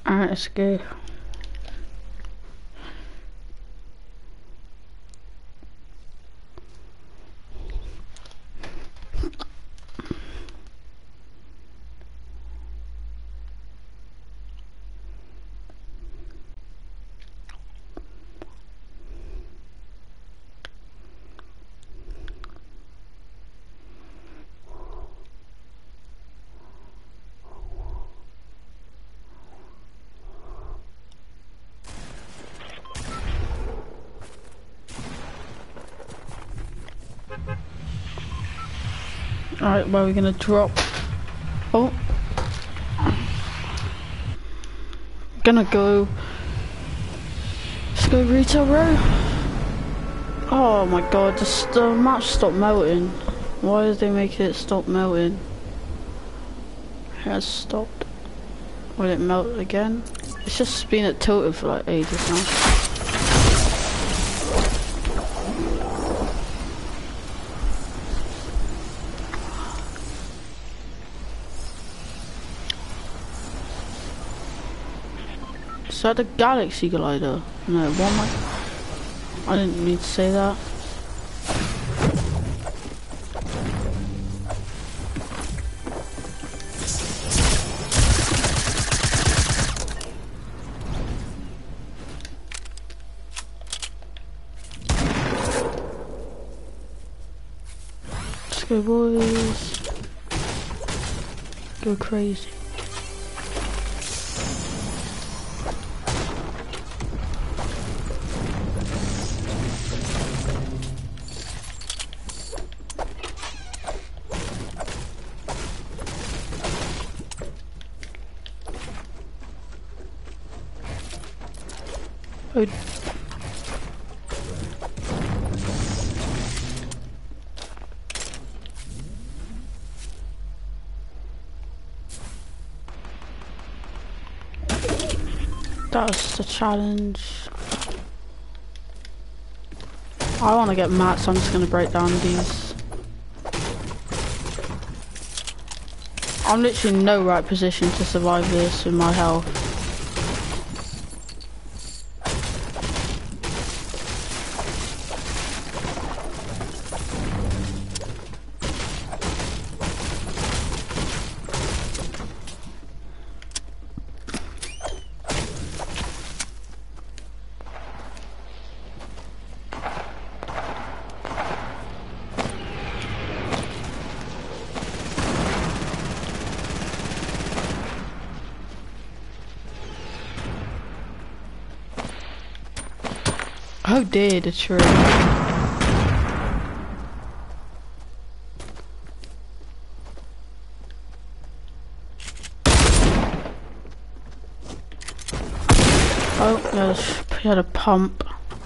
Alright, let's go. Alright, where are we gonna drop? Oh. Gonna go. Let's go retail row. Oh my god, the map stopped melting. Why did they make it stop melting? It has stopped. Will it melt again? It's just been at tilted for like ages now. Is that the galaxy glider? No, what am I didn't mean to say that. Let's go, boys. Go crazy. Oh. That's the challenge. I want to get mats, so I'm just going to break down these. I'm literally in no right position to survive this with my health. Oh dear, the tree. Oh, yes, he had a pump.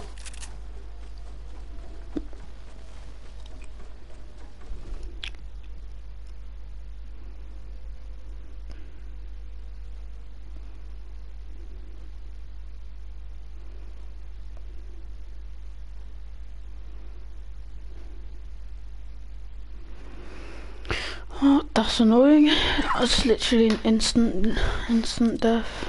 Oh, that's annoying. That's literally an instant death.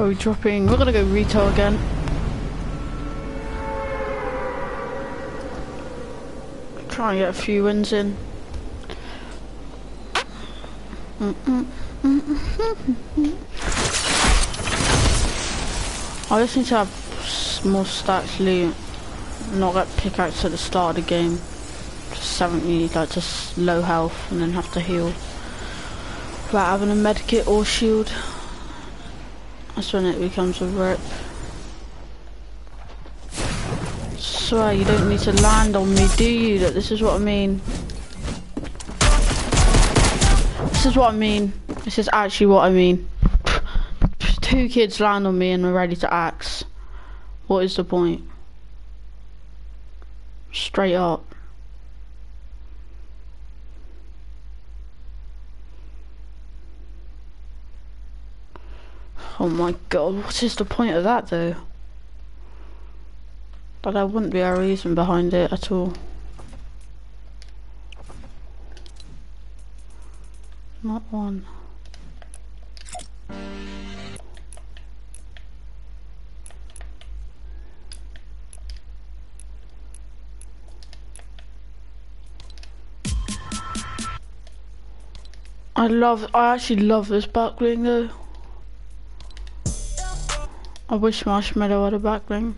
Are we dropping? We're gonna go retail again. Try and get a few wins in. I just need to have more stats loot. Not get pickaxe at the start of the game. Just 70, like just low health, and then have to heal without having a medkit or shield. That's when it becomes a rip. Swear you don't need to land on me, do you? That this is what I mean. This is what I mean. This is actually what I mean. Two kids land on me and are ready to axe. What is the point? Straight up. Oh my god, what is the point of that though? But there wouldn't be a reason behind it at all. Not one. I actually love this back bling though. I wish Marshmallow had a back bling.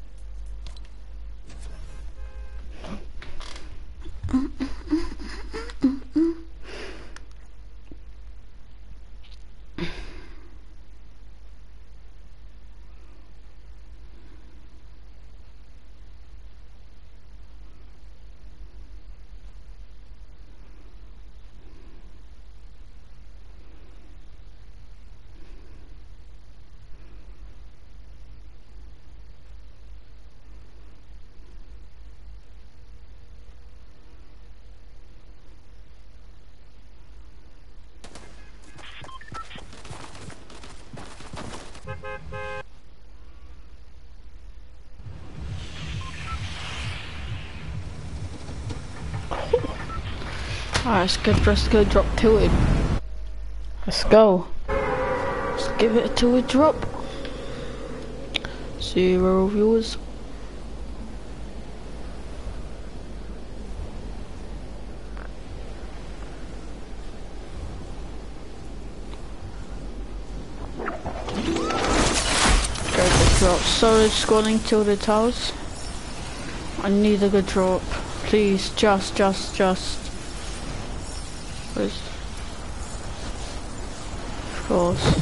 Alright, it's good for us to go drop tilted. Let's go. Let's give it a tilted drop. 0 viewers. Drop. Sorry, squatting tilted towers. I need a good drop. Please, just. Where's... Of course.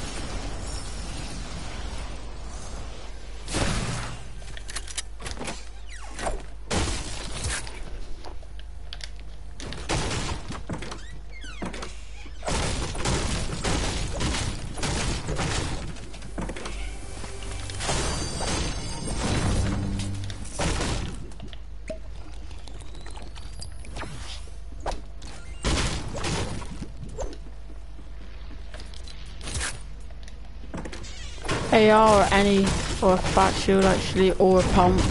AR or any, or a fat shield actually, or a pump.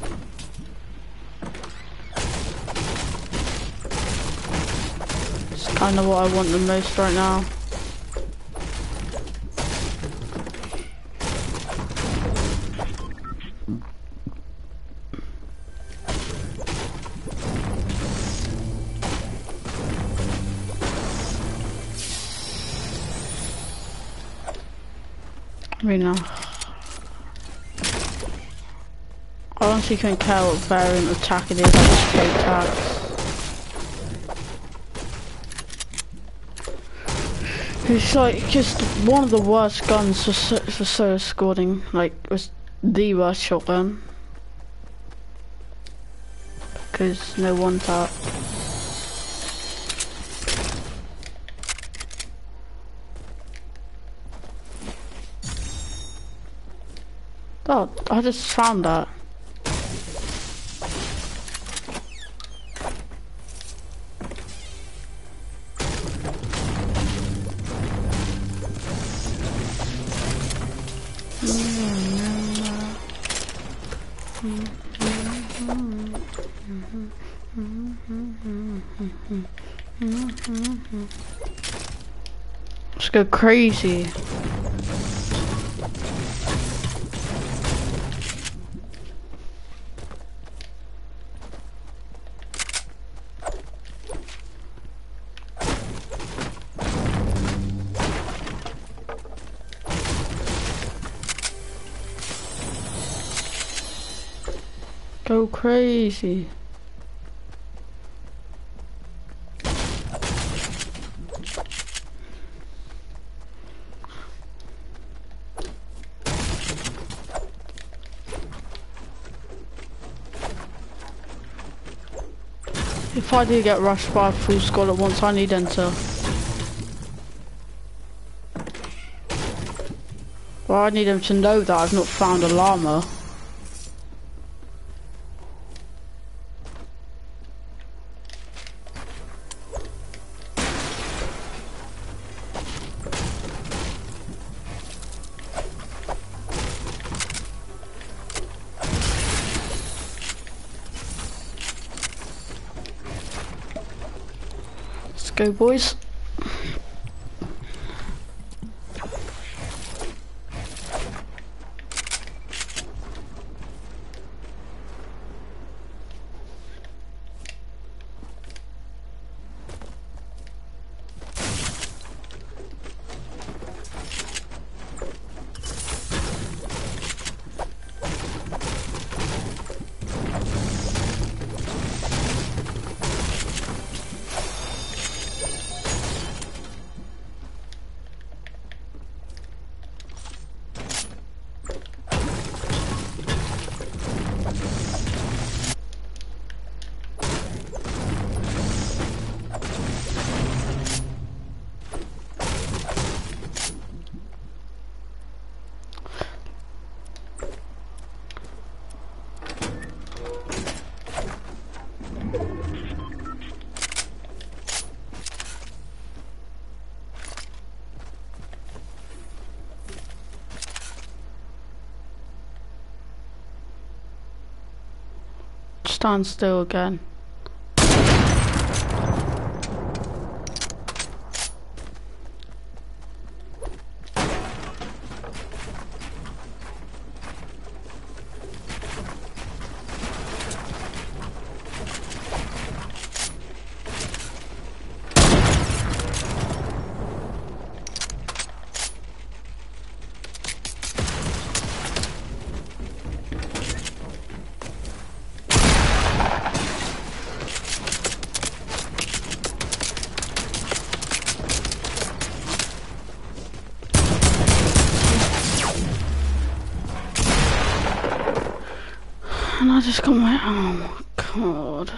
It's kind of what I want the most right now. I honestly couldn't care what variant of attack it is, like straight attacks. It's like just one of the worst guns for solo squatting, like it was the worst shotgun. Because no one tap. Oh, I just found that. Let's go crazy. Go crazy. If I do get rushed by a full squad at once, I need enter. Well, I need them to know that I've not found a llama. Let's go, boys. Stand still again. And I just got my, oh my god.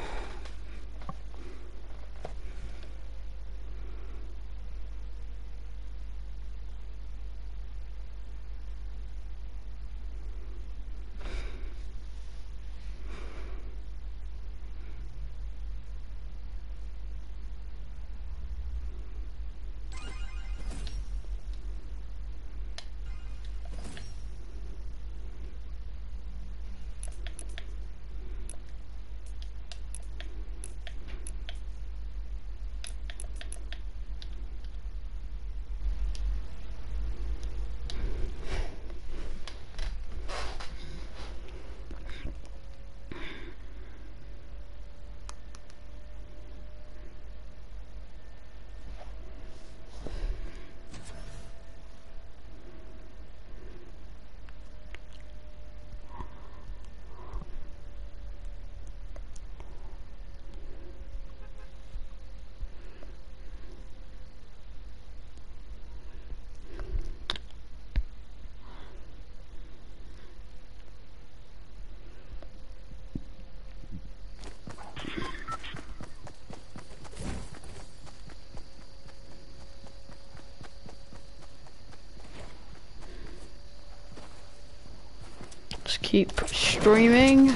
Just keep streaming,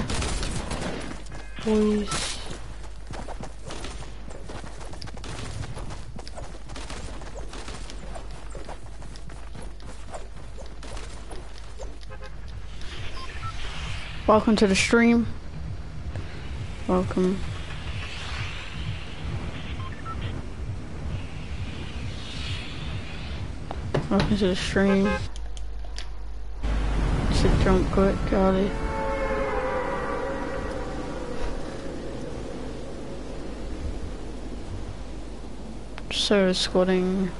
boys. Welcome to the stream. Welcome. Welcome to the stream. to jump quick, early. So squatting.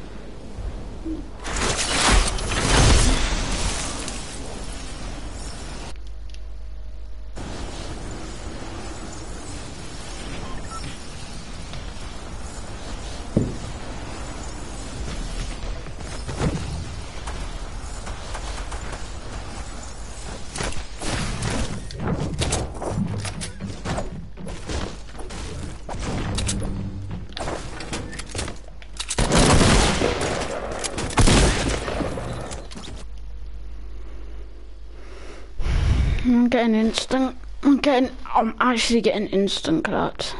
I'm getting instant. I'm actually getting instant collapse.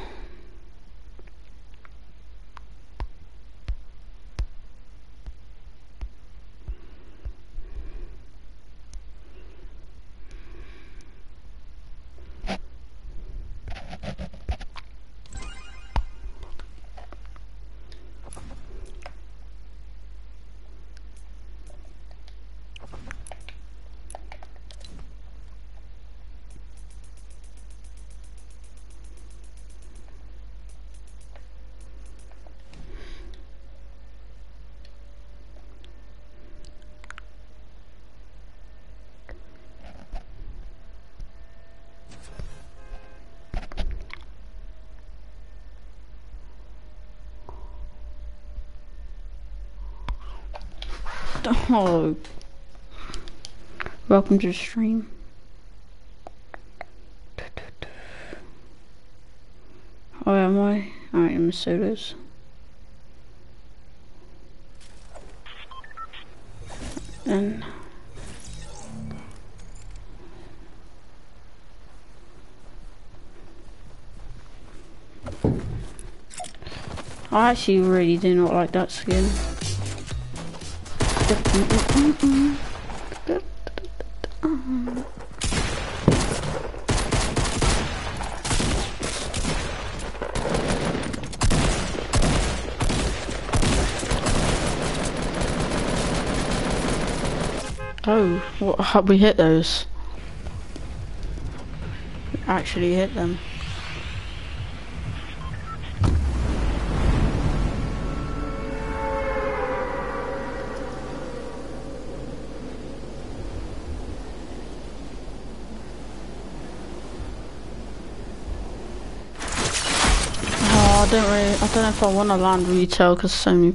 Oh, welcome to the stream. Oh, am I? I am sodas. And I actually really do not like that skin. Oh, how we hit those? We actually hit them. Oh, I don't know if I want to land retail because so many.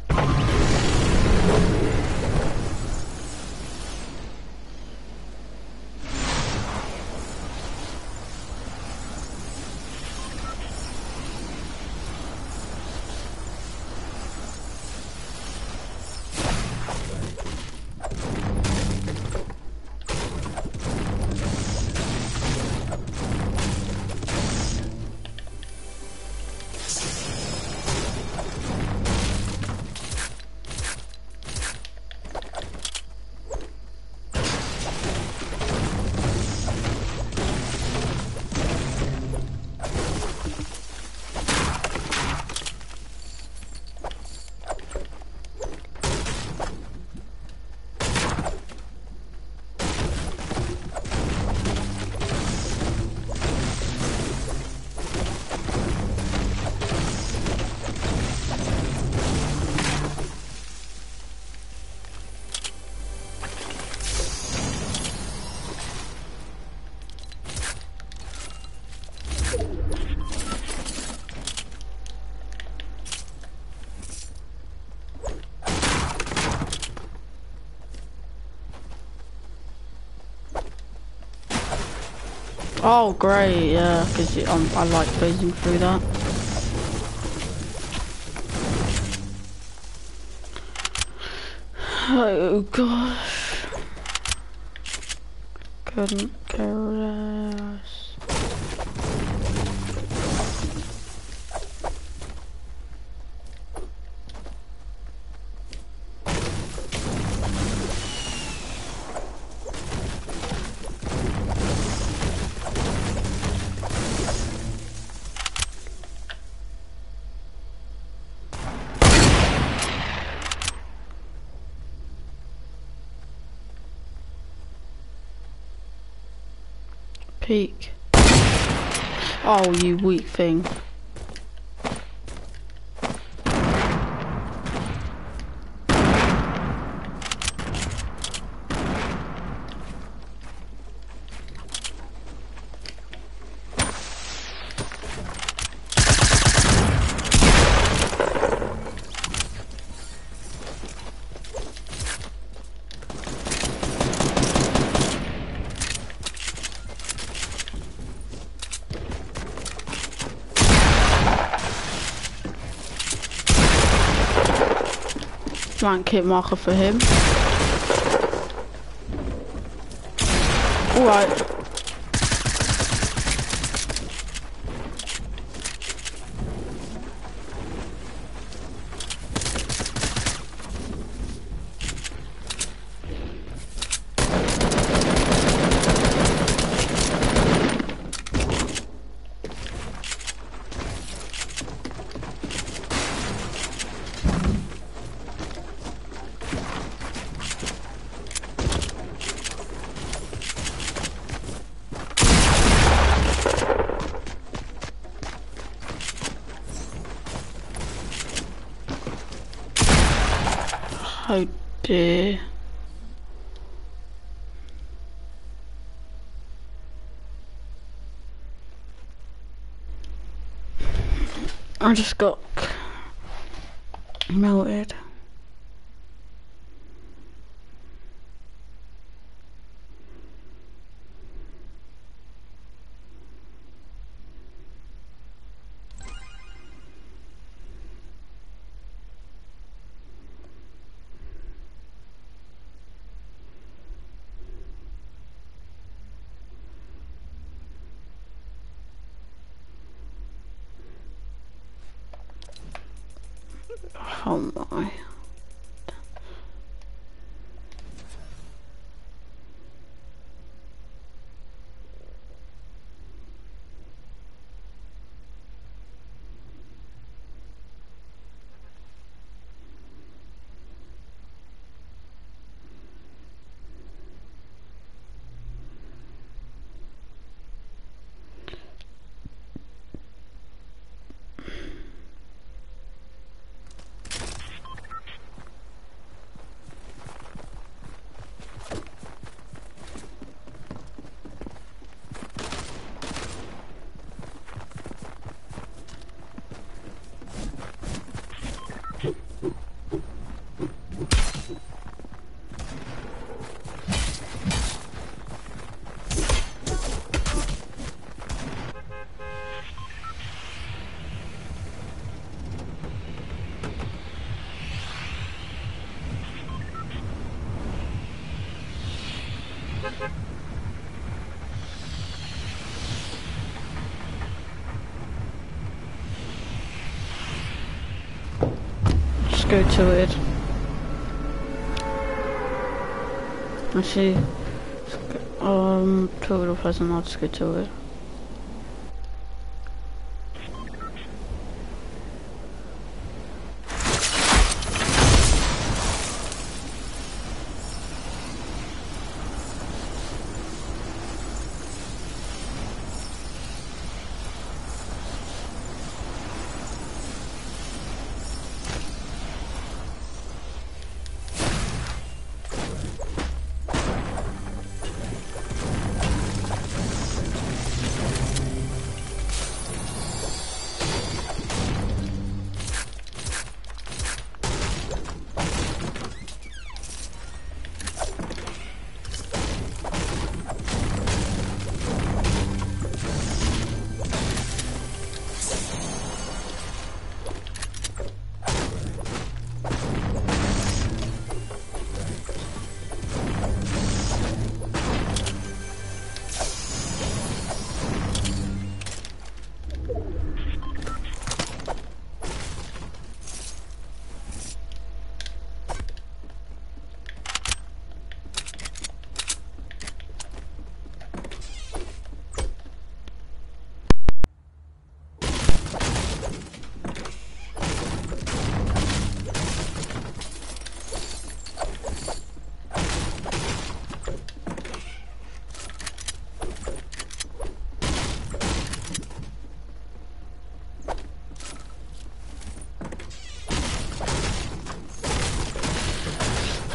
Oh great, yeah, because I like phasing through that. Oh gosh. Couldn't care less. Peek. Oh, you weak thing. Blank hit marker for him. Alright. Oh dear. I just got melted. Oh my. Just go to it. Actually, total person, I'll just go to it.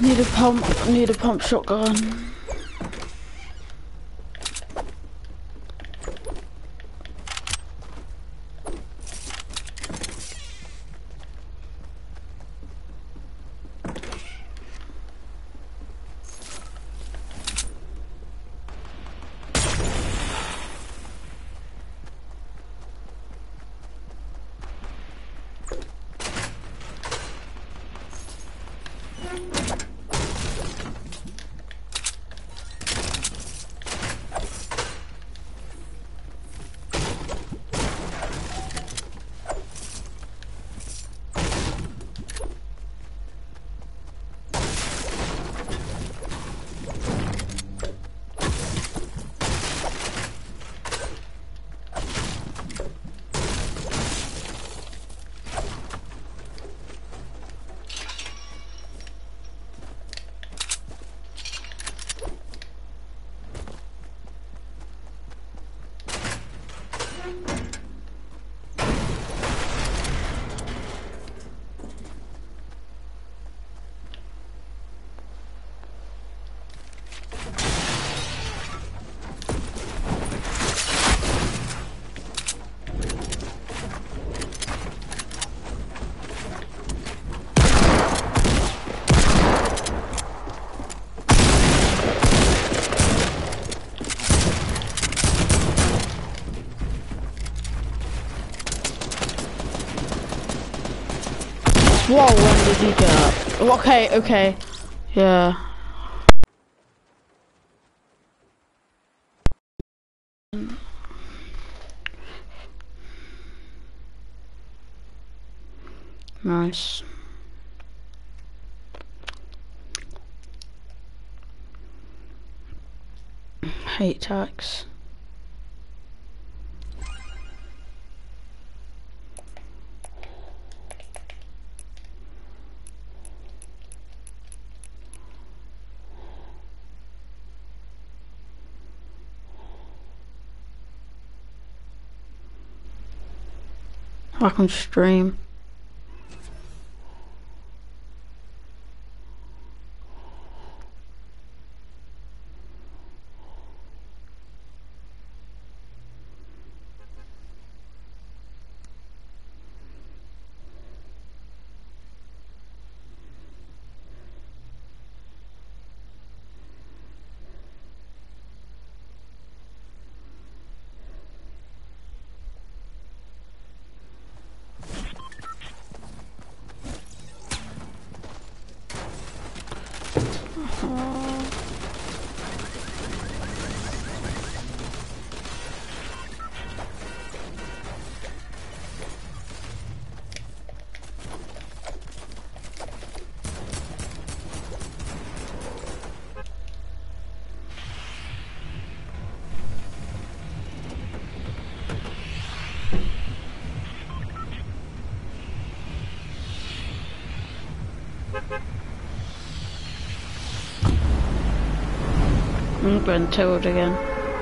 Need a pump shotgun. Whoa, when did he get up? Okay, okay. Yeah. Nice. Hate tax. I can stream. I'm getting told again.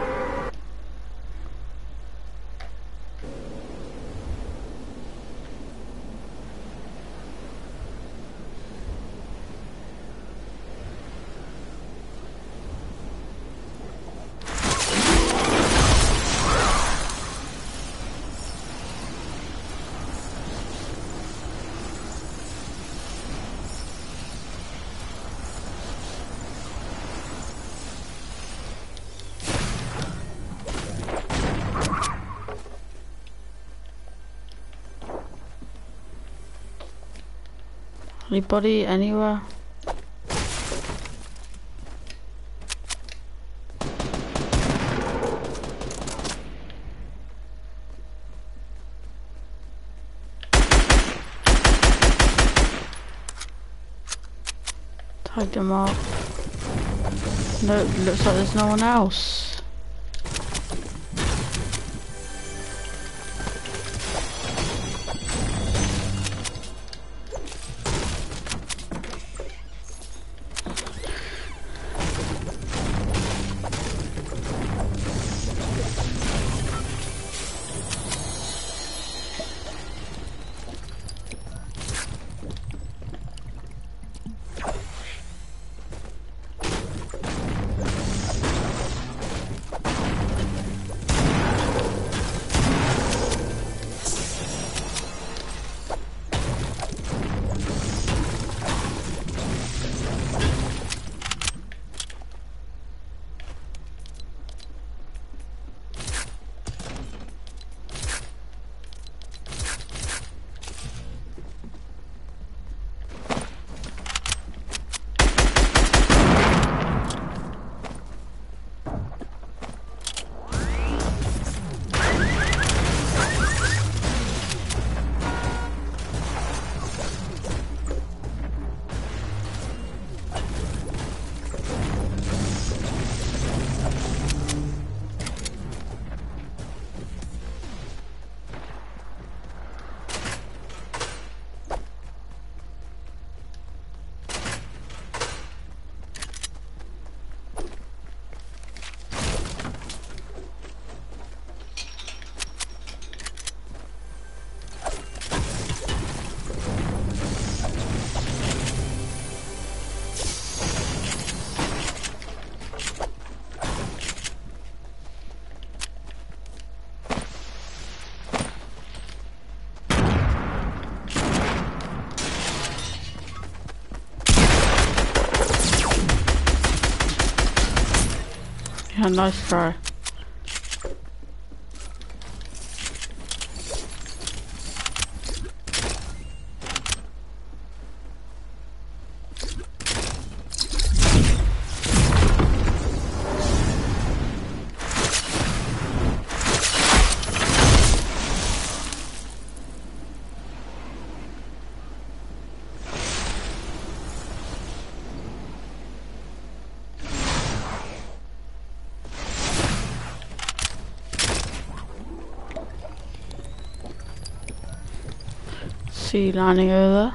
Anybody anywhere? Tagged him up. No, looks like there's no one else. Yeah, nice try. See you landing over there.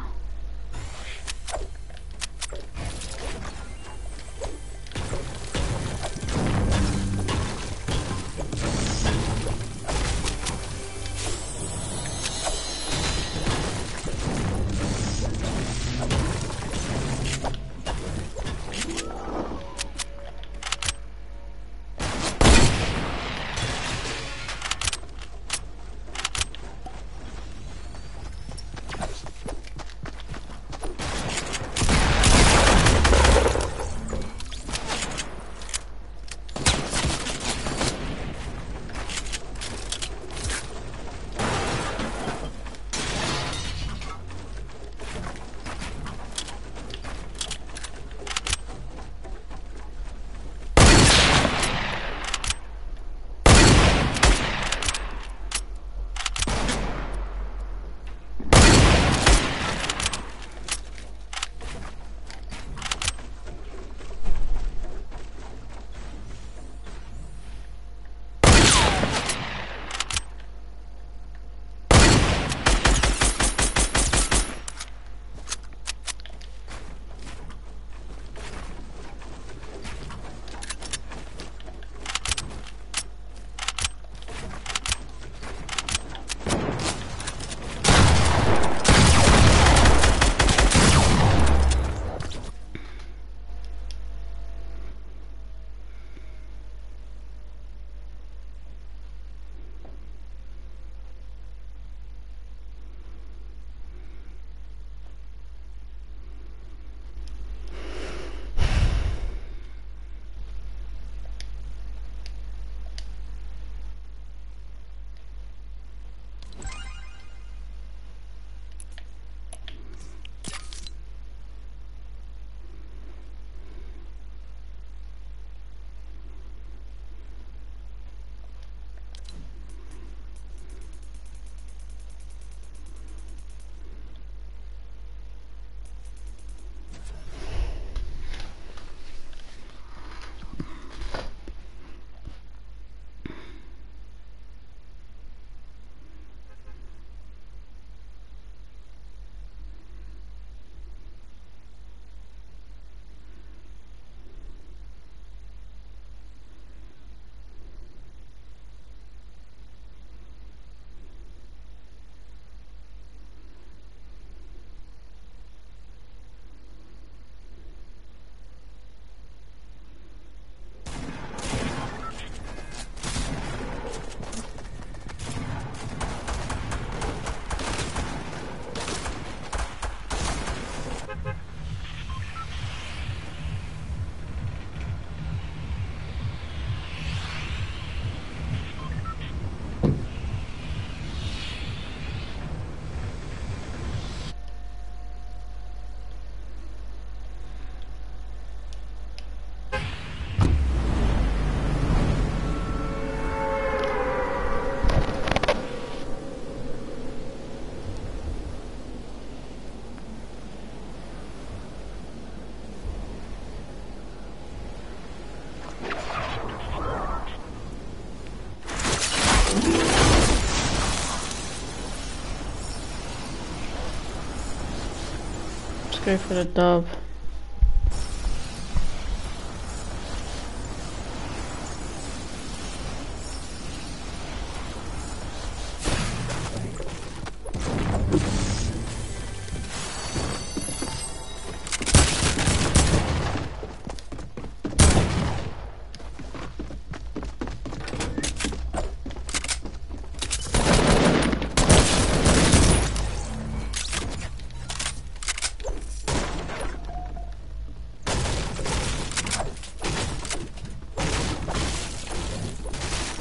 Go for the dub.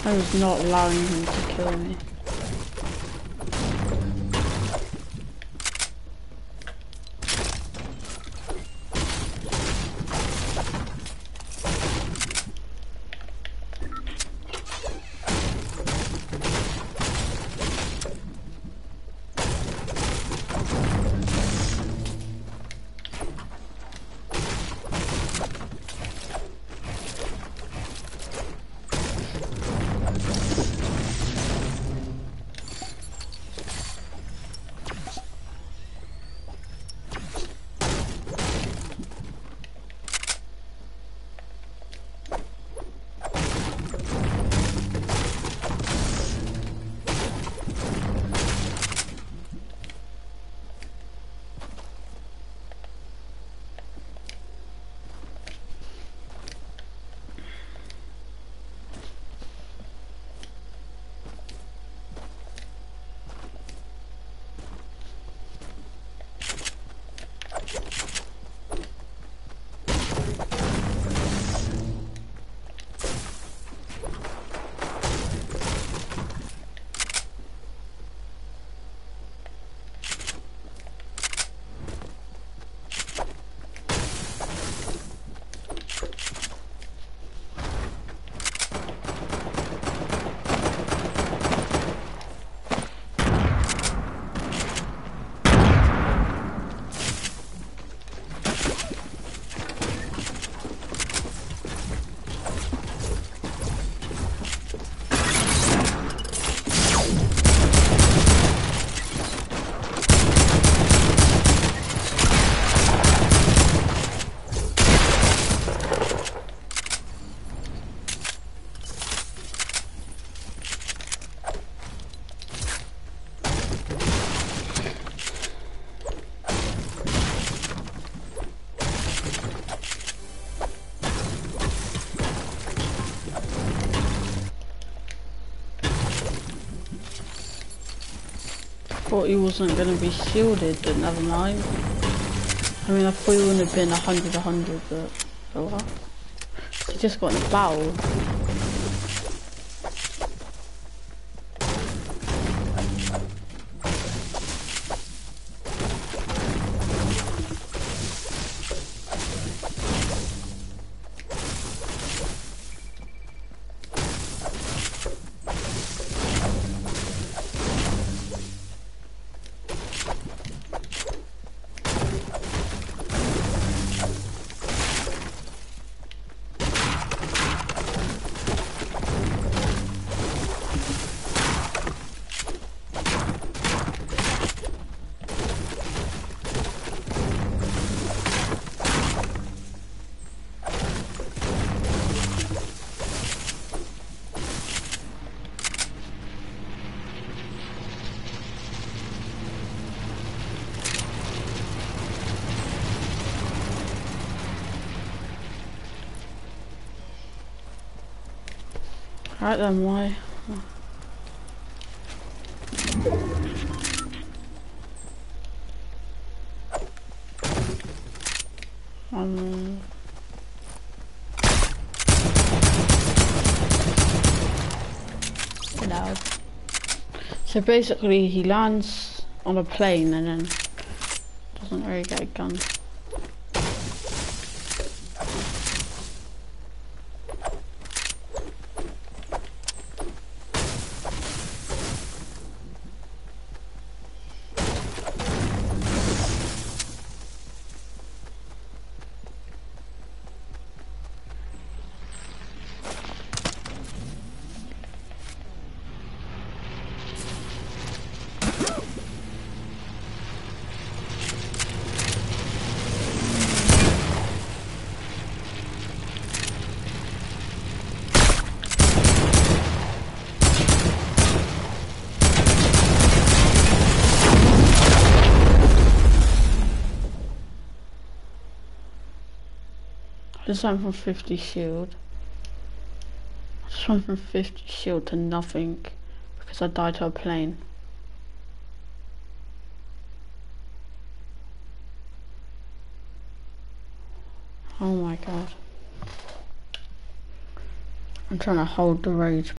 I was not allowing him to kill me. Thought he wasn't gonna be shielded, but never mind. I mean, I thought he wouldn't have been 100, but oh well. He just got in a battle. Right then, why? No. So basically, he lands on a plane and then doesn't really get a gun. Just went from 50 shield. Just went from 50 shield to nothing because I died to a plane. Oh my god. I'm trying to hold the rage